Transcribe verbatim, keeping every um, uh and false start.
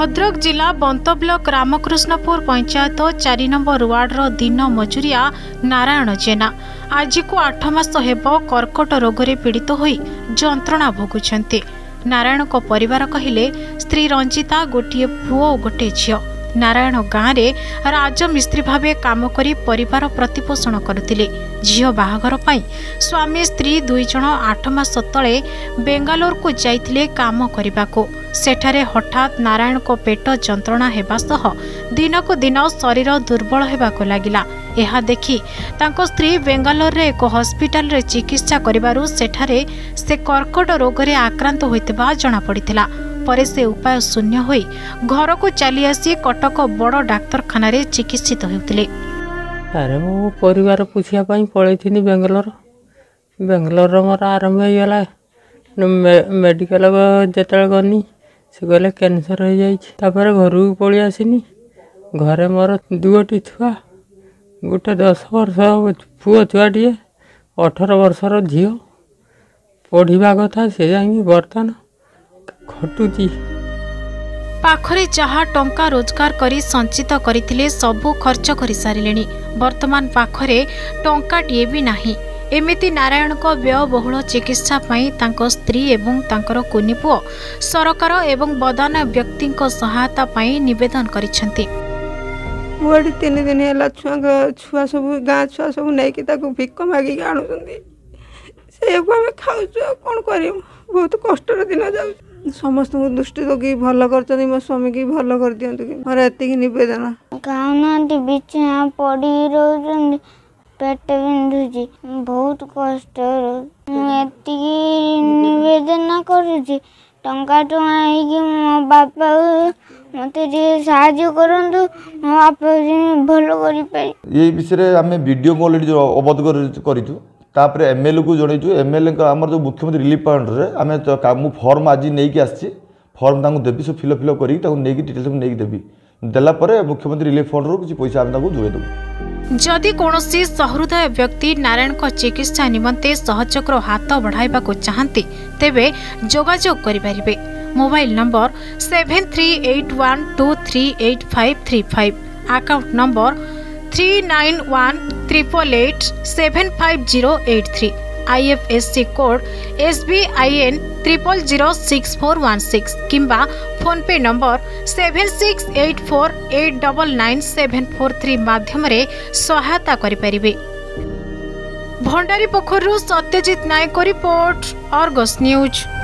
भद्रक जिला बंत ब्लॉक रामकृष्णपुर पंचायत चार नंबर वार्डर दिन मजुरिया नारायण जेना आज को आठ मास हेब कर्कट रोग पीड़ित होई जंत्रणा भोगुछंती। नारायण को परिवार कहिले स्त्री रंजिता गोटे पुओ और गोटे झियो। नारायण गाँव में राजमिस्त्री भावे काम करी परिवार प्रतिपोषण करुतिले। झियो बाहाघर पाई स्वामी स्त्री दुई जण आठ मास तले बेंगालोर को जाइथिले काम करिबाको। सेठारे हठात नारायण को पेट जंत्रणा हेबा सह दिन को दिन शरीर दुर्बल हेबाको लागिला। यह देखि तांको स्त्री बेंगालोर रे एक हॉस्पिटल रे चिकित्सा करिबारु सेठारे से कर्कट रोग रे आक्रांत होइतबा जणा पड़िथिला। परे से उपाय शून्य होई घर को चली आसी कटक बड़ डाक्तरखाना रे चिकित्सित होउतिले। अरे मो परिवार पुछिया पई पळैथिनी बेंगलोर। बेंगलोर मोर आरंभ होइगला मेडिकल जेतल गनी से गले कैंसर हो जाई। तापर घर को पळी आसिनी। घरे मोर दुगोटी छुआ गोटे दस वर्ष पुओ छुआटिए अठारह वर्षर झियो पढ़िबा कथा से जाई बर्तन खटुची। पाखरे जहा टंका रोजगार करी संचित करिथिले सबु खर्च करि सारिलेनी। वर्तमान पाखरे टंकाटिए भी नाही। एमिति नारायण को व्ययबहुल चिकित्सा पई तांको स्त्री एवं तांकर कुनी पुओ सरकार एवं बदान व्यक्ति सहायता पई निवेदन करिसेंती। मोड़ी तीन दिन है छुआ छुआ सब गाँ छुआ सब नहीं भिक मागिक आणुंट से खाऊ कौन कर बहुत कष्ट दिन जाऊ। समस्त दृष्टि दे भल कर मो स्वामी की भल कर दिंतु मोर एति नवेदन। खाऊना बिछा पड़ी रोज पेट बिंधुची बहुत कष्ट एति नवेदन करुची टंका टंका मो बापा मत साहाଯ୍य करंतु मो बापा भल करि पाई। ये विषय आम वीडियो को ऑलरेडी अवगत करूँ तापर एमएलए को जनईचु। एमएलए आमर जो मुख्यमंत्री रिलीफ फंड रे आम तो फॉर्म आज नहीं आसी फॉर्म तांको देवी सब फिल फिल करी डिटेल्स नहीं देवी देला परे मुख्यमंत्री रिलीफ फंड रू किसी पैसा आम जोड़े देबू। जदि कौनसी सहृदय व्यक्ति नारायण को चिकित्सा निमंते सहयोगर हाथ बढ़ाइबा को चाहती तेबे जोगाजोग करि परिबे। Mobile number seven three eight one two three eight five three five, account number three nine one triple eight seven five zero eight three, IFSC code SBIN triple zero six four one six किंबा PhonePe number seven six eight four eight double nine seven four three माध्यम रे सहायता करि परिबे। Bhandari Pokhari Satyajit Nayak report, Argus news.